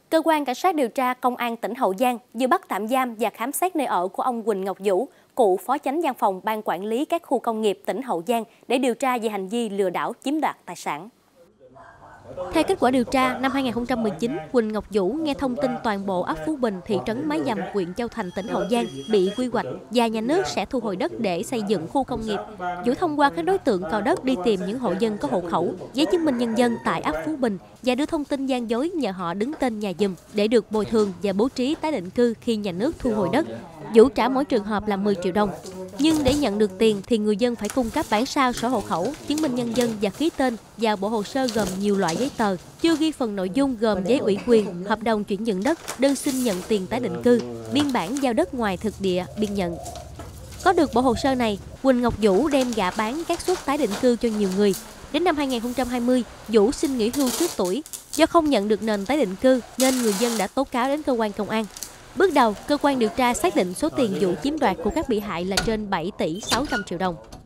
Cơ quan Cảnh sát điều tra Công an tỉnh Hậu Giang vừa bắt tạm giam và khám xét nơi ở của ông Huỳnh Ngọc Vũ, cựu phó chánh văn phòng Ban quản lý các khu công nghiệp tỉnh Hậu Giang để điều tra về hành vi lừa đảo chiếm đoạt tài sản. Theo kết quả điều tra, năm 2019, Huỳnh Ngọc Vũ nghe thông tin toàn bộ ấp Phú Bình, thị trấn Mái Dầm, huyện Châu Thành, tỉnh Hậu Giang bị quy hoạch và nhà nước sẽ thu hồi đất để xây dựng khu công nghiệp. Vũ thông qua các đối tượng cò đất đi tìm những hộ dân có hộ khẩu, giấy chứng minh nhân dân tại ấp Phú Bình và đưa thông tin gian dối nhờ họ đứng tên nhà giùm để được bồi thường và bố trí tái định cư khi nhà nước thu hồi đất. Vũ trả mỗi trường hợp là 10 triệu đồng. Nhưng để nhận được tiền thì người dân phải cung cấp bản sao sổ hộ khẩu, chứng minh nhân dân và ký tên vào bộ hồ sơ gồm nhiều loại giấy tờ, chưa ghi phần nội dung gồm giấy ủy quyền, hợp đồng chuyển nhượng đất, đơn xin nhận tiền tái định cư, biên bản giao đất ngoài thực địa, biên nhận. Có được bộ hồ sơ này, Huỳnh Ngọc Vũ đem gạ bán các suất tái định cư cho nhiều người. Đến năm 2020, Vũ xin nghỉ hưu trước tuổi. Do không nhận được nền tái định cư nên người dân đã tố cáo đến cơ quan công an. Bước đầu, cơ quan điều tra xác định số tiền Vũ chiếm đoạt của các bị hại là trên 7 tỷ 600 triệu đồng.